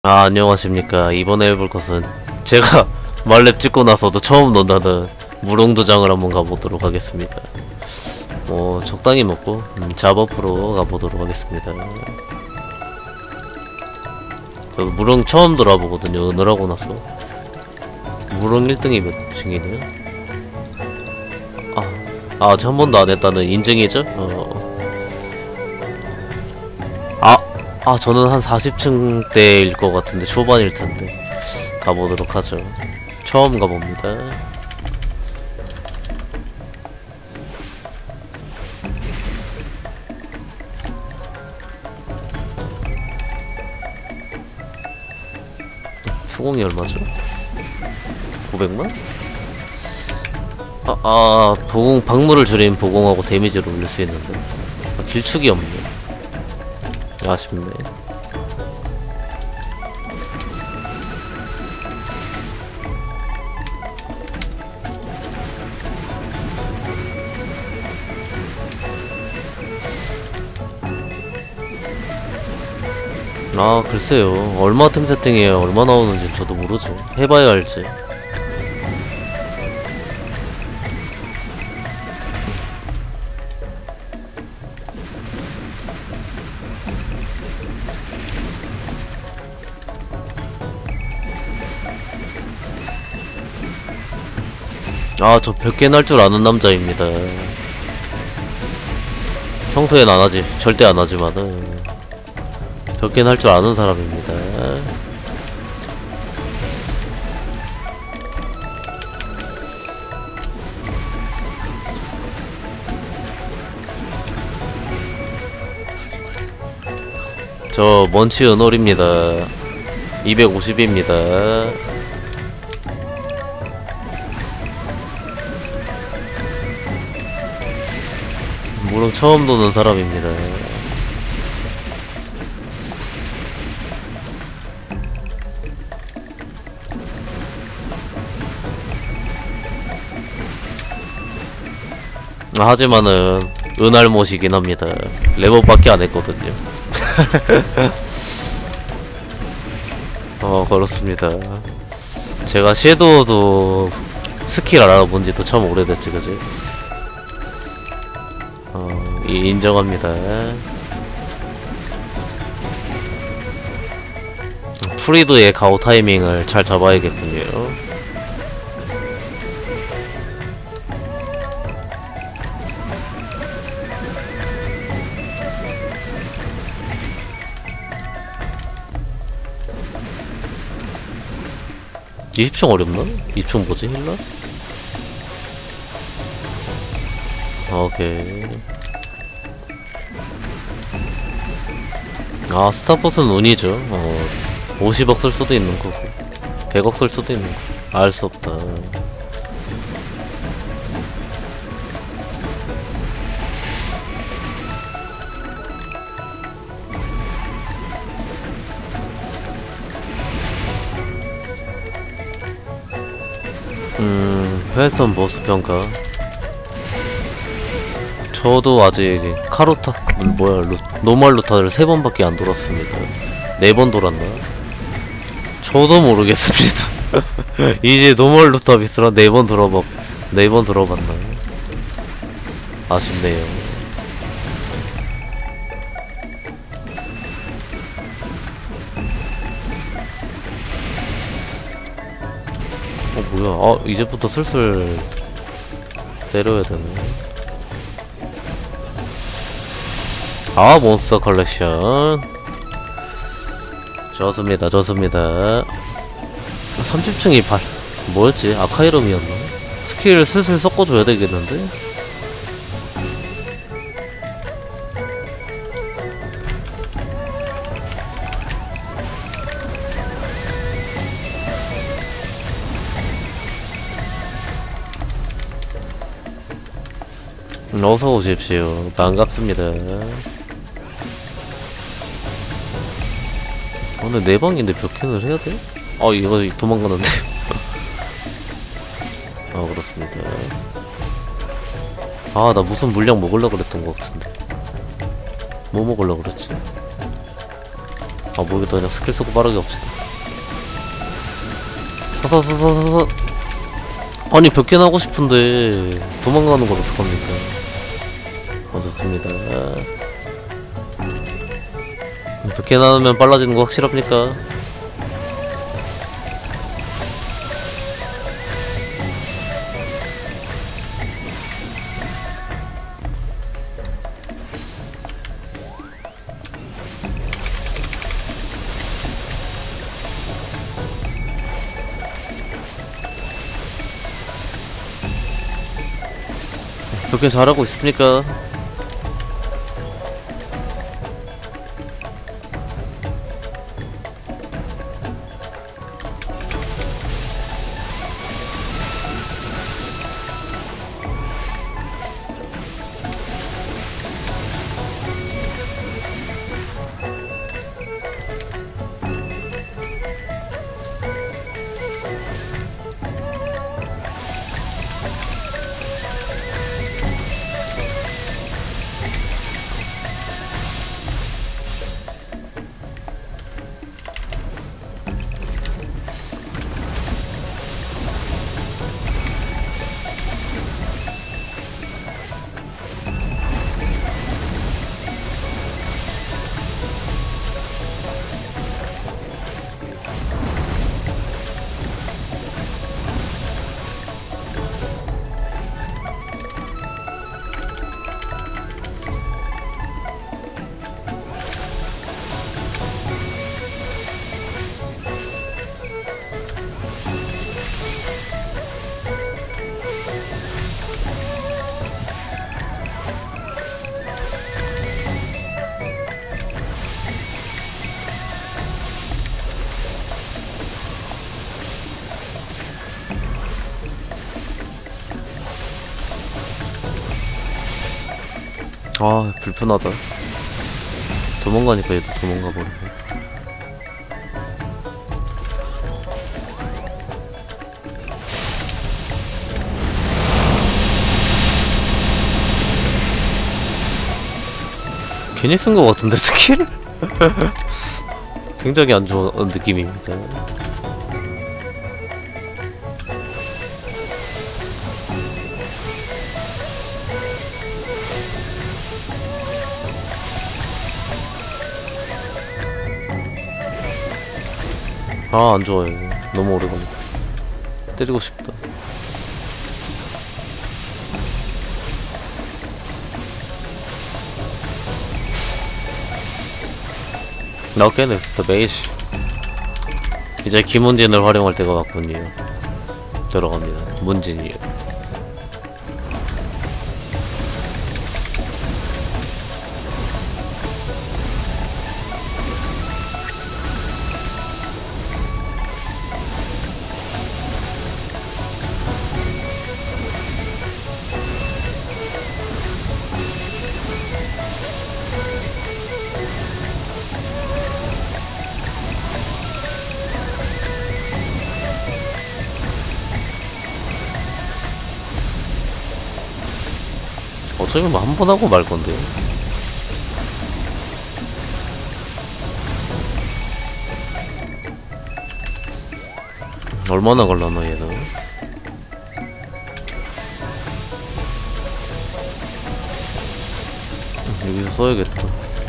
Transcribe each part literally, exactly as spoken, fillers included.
아, 안녕하십니까. 이번에 해볼 것은 제가 말렙 찍고 나서도 처음 논다는 무롱도장을 한번 가보도록 하겠습니다. 뭐 적당히 먹고 음, 잡업으로 가보도록 하겠습니다. 저도 무롱 처음 돌아보거든요. 은을하고 나서. 무롱 일 등이 몇 층이네요? 아, 아, 저 한 번도 안 했다는 인증이죠? 어. 아, 아, 저는 한 사십 층대일 것 같은데, 초반일 텐데. 가보도록 하죠. 처음 가봅니다. 수공이 얼마죠? 구백만? 아, 아, 보공, 박물을 줄이면 보공하고 데미지를 올릴 수 있는데. 아, 길축이 없네. 아쉽네. 아, 글쎄요. 얼마 템 세팅이에요. 얼마 나오는지 저도 모르죠. 해봐야 알지. 아, 저 몇 개 날 줄 아는 남자입니다. 평소엔 안 하지. 절대 안 하지만은. 몇 개 날 줄 아는 사람입니다. 저 먼치 은홀입니다. 이백오십입니다. 무릉 처음 도는 사람입니다. 하지만은 은알못이긴 합니다. 레버밖에 안 했거든요. 어, 그렇습니다. 제가 섀도우도 스킬 알아본지도 참 오래됐지, 그지? 어, 이, 인정합니다. 프리드의 가오 타이밍을 잘 잡아야겠군요. 이십 층 어렵나? 이십 층 뭐지? 힐러? 오케이. 아, 스타포스는 운이죠. 어, 오십억 쓸 수도 있는 거고 백억 쓸 수도 있는 거. 알 수 없다. 음, 페스턴 보스 평가. 저도 아직 카루타, 뭐야, 루, 노멀 루타를 세 번밖에 안 돌았습니다. 네 번 돌았나? 저도 모르겠습니다. 이제 노멀 루타 비스라 네 번 돌아봤, 네 번 돌아봤나? 아쉽네요. 어, 뭐야. 아, 이제부터 슬슬 때려야 되네. 아, 몬스터 컬렉션. 좋습니다, 좋습니다. 삼십 층이 발, 뭐였지? 아카이럼이었나? 스킬 슬슬 섞어줘야 되겠는데? 어서 오십시오. 반갑습니다. 오늘 네 방인데 몇 캔을 해야 돼? 아, 이거 도망가는데. 아, 그렇습니다. 아, 나 무슨 물량 먹으려고 그랬던 것 같은데. 뭐 먹으려고 그랬지? 아 모르겠다. 그냥 스킬 쓰고 빠르게 갑시다. 사사사사사사. 아니 몇 개나 하고 싶은데 도망가는 걸 어떡합니까. 어 좋습니다. 몇 개나 하면 빨라지는 거 확실합니까? 그렇게 잘하고 있습니까? 아 불편하다. 도망가니까 얘도 도망가 버리고. 괜히 쓴 거 같은데 스킬? 굉장히 안 좋은 느낌입니다. 아 안좋아요. 너무 오래걸려. 때리고 싶다. 오케이 넥스트 베이시. 이제 김문진을 활용할 때가 왔군요. 들어갑니다. 문진이요. 어차피 뭐 한 번 하고 말 건데. 얼마나 걸려나 얘는. 여기서 써야겠다.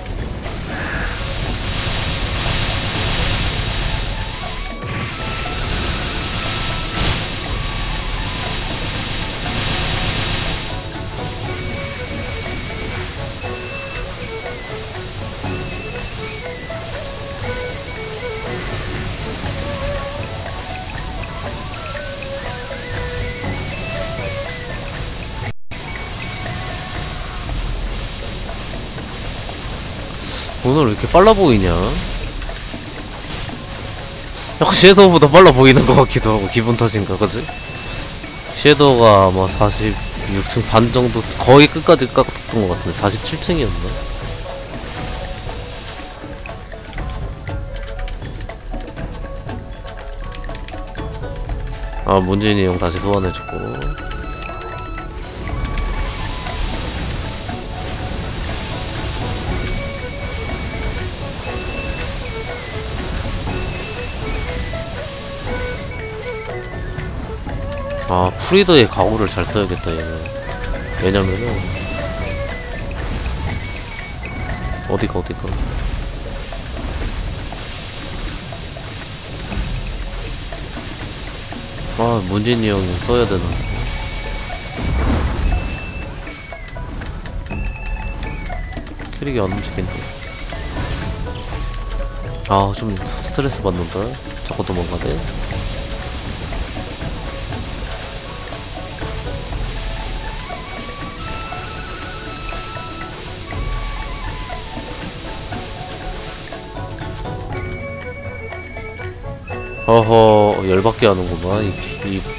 오늘 왜 이렇게 빨라 보이냐? 약간 섀도우보다 빨라 보이는 것 같기도 하고 기분 탓인가 그지? 섀도우가 아마 사십육 층 반 정도 거의 끝까지 깎았던 것 같은데 사십칠 층이었나? 아 문진이 형 다시 소환해주고. 아, 프리더의 가구를 잘 써야겠다 얘는. 왜냐면은 어디가 어디가 아, 문진이 형이 써야 되는데. 캐릭이 안 움직인다. 아, 좀 스트레스 받는다. 자꾸 도망가네. 어허, 열받게 하는구만. 이, 이, 이.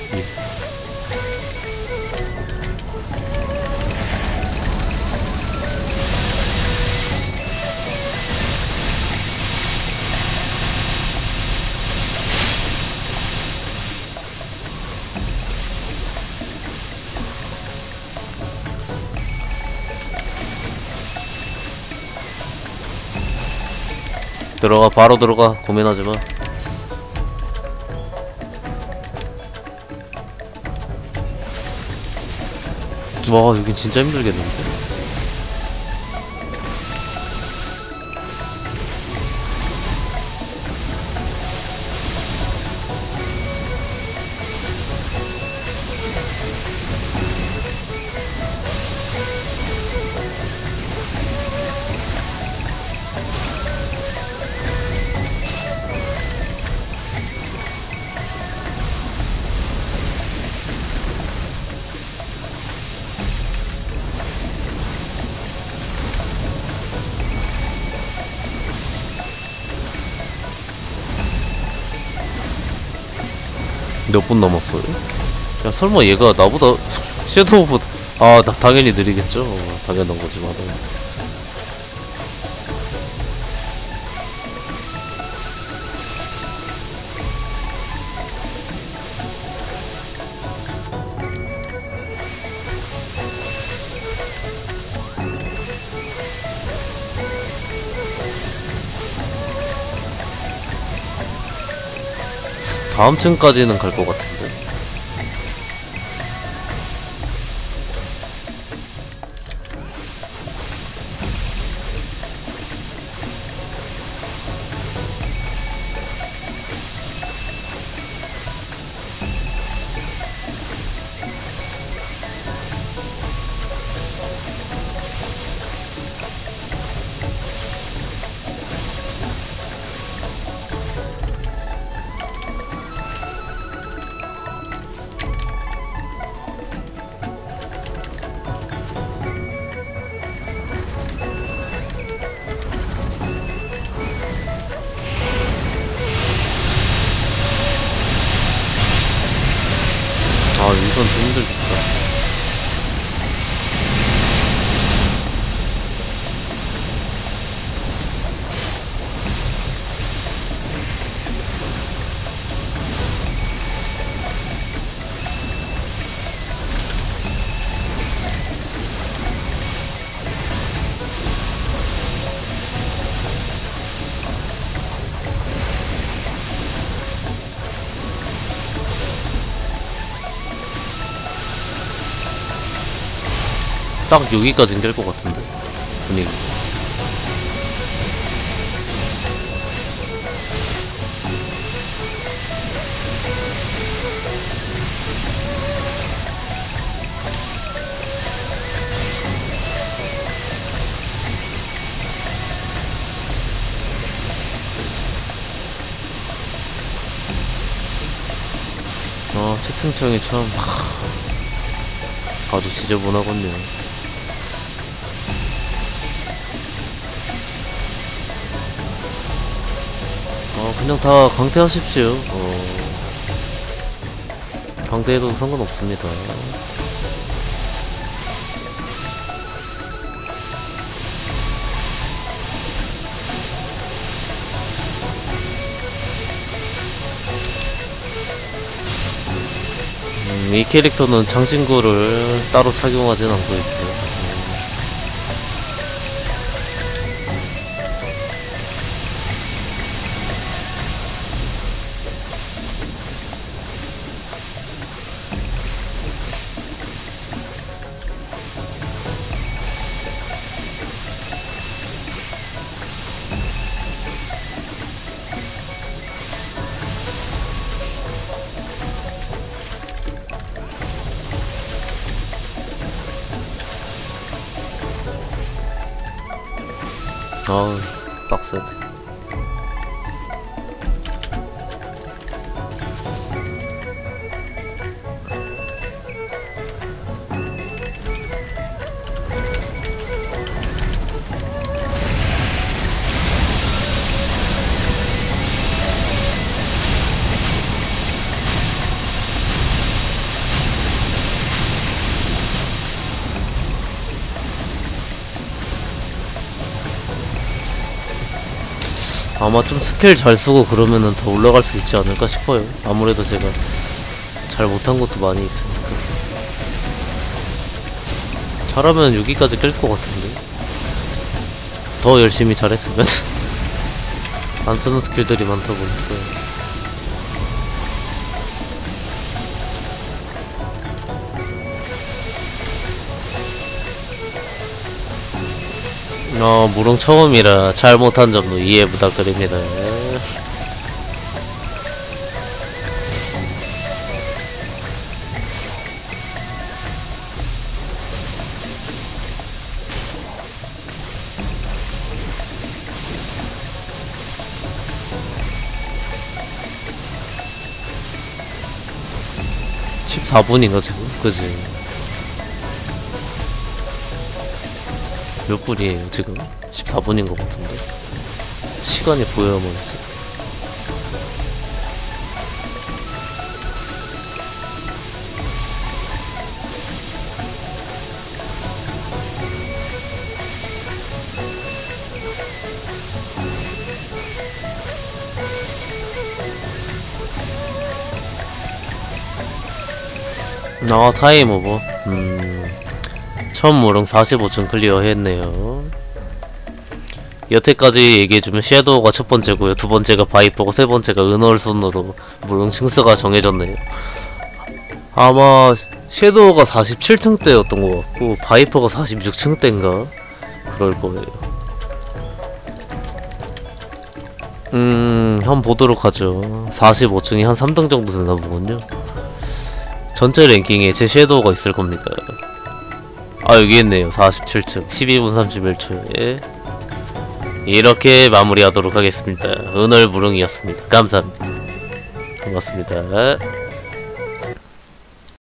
들어가, 바로 들어가. 고민하지마. 와, 여긴 진짜 힘들겠는데? 몇 분 남았어요? 야, 설마 얘가 나보다 섀도우보다 아, 나 당연히 느리겠죠. 당연한 거지만. 다음 층까지는 갈 것 같은데. 아, 이건 좀 힘들겠다. 딱 여기까지는 될 것 같은데 분위기. 아, 채팅창이 참 하... 아주 지저분하군요. 어, 그냥 다 강퇴하십시오. 어, 강퇴해도 상관없습니다. 음, 이 캐릭터는 장신구를 따로 착용하진 않고 있고요. 아우 빡세네. 아마 좀 스킬 잘 쓰고 그러면은 더 올라갈 수 있지 않을까 싶어요. 아무래도 제가 잘 못한 것도 많이 있으니까. 잘하면 여기까지 깰 것 같은데. 더 열심히 잘했으면. 안 쓰는 스킬들이 많다 보니까. 어, 무릉 처음이라 잘못한 점도 이해 부탁드립니다. 십사 분인가 지금? 그지? 몇 분이에요 지금? 십사 분인 것 같은데 시간이 보여야만 있어. 아 타임 오버. 음 처음 무릉 사십오 층 클리어 했네요. 여태까지 얘기해주면 섀도우가 첫 번째고요, 두 번째가 바이퍼고, 세 번째가 은월 순으로 무릉 층수가 정해졌네요. 아마 섀도우가 사십칠 층 때였던 것 같고 바이퍼가 사십육 층 때인가 그럴 거예요. 음 한번 보도록 하죠. 사십오 층이 한 삼 등 정도 되나 보군요. 전체 랭킹에 제 섀도우가 있을 겁니다. 아 여기 있네요. 사십칠 층 십이 분 삼십일 초에 이렇게 마무리하도록 하겠습니다. 은월 무릉이었습니다. 감사합니다. 고맙습니다.